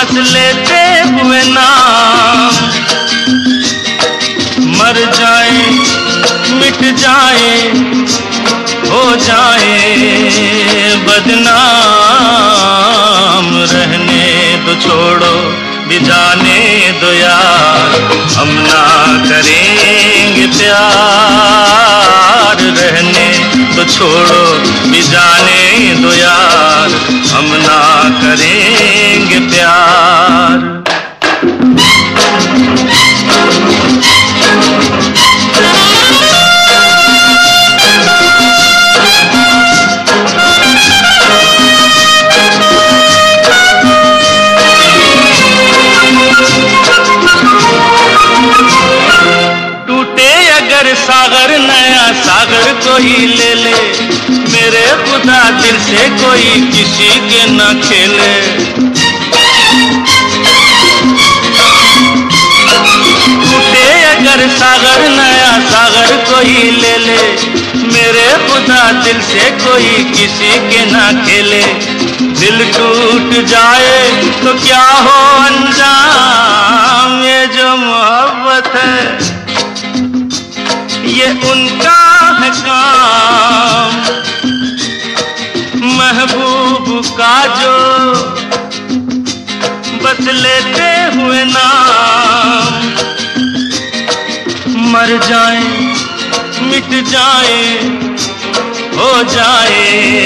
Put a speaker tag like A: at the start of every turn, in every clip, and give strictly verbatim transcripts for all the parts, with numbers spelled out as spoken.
A: बस लेते हुए नाम, मर जाए मिट जाए हो जाए बदनाम, रहने तो छोड़ो भी जाने दो यार, हम ना करेंगे प्यार। रहने तो छोड़ो भी जाने दो यार, हम ना करेंगे प्यार। सागर नया सागर कोई ले ले, मेरे खुदा दिल से कोई किसी के न खेले। टूटे अगर सागर नया सागर कोई ले ले, मेरे खुदा दिल से कोई किसी के न खेले। दिल टूट जाए तो क्या हो अंजाम, ये जो मोहब्बत है ये उनका है काम। महबूब का जो बस लेते हुए नाम, मर जाए मिट जाए हो जाए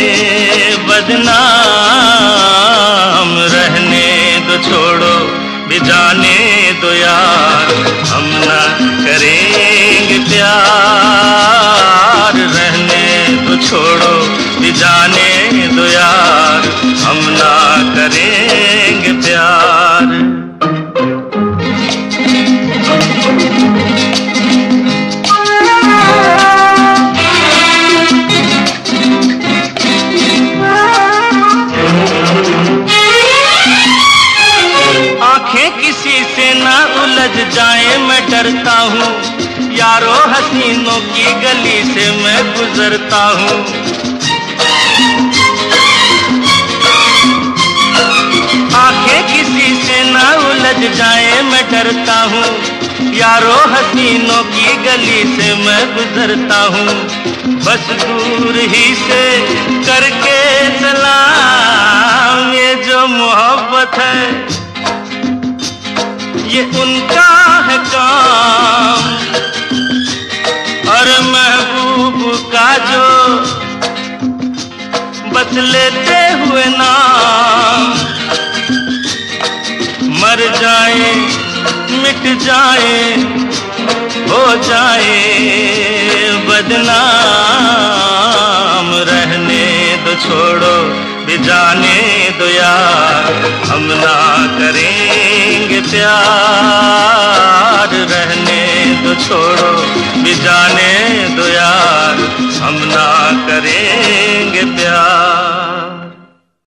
A: बदनाम। रहने दो छोड़ो भी जाने दो यार, हम ना करेंगे प्यार। रहने दो छोड़ो भी जाने दो यार, हम ना करेंगे प्यार। आंखें किसी से ना उलझ जाए मैं डरता हूँ, यारों हसीनों की गली से मैं गुजरता हूँ। आंखें किसी से ना उलझ जाए मैं डरता हूँ, यारों हसीनों की गली से मैं गुजरता हूँ। बस दूर ही से करके सलाम, ये जो मोहब्बत है ये उनका है काम। और महबूब का जो बस लेते हुए नाम, मर जाए मिट जाए हो जाए बदनाम। रहने दो छोड़ो भी जाने दो यार, हम ना करेंगे प्यार। रहने दो छोड़ो भी जाने दो यार, हम ना करेंगे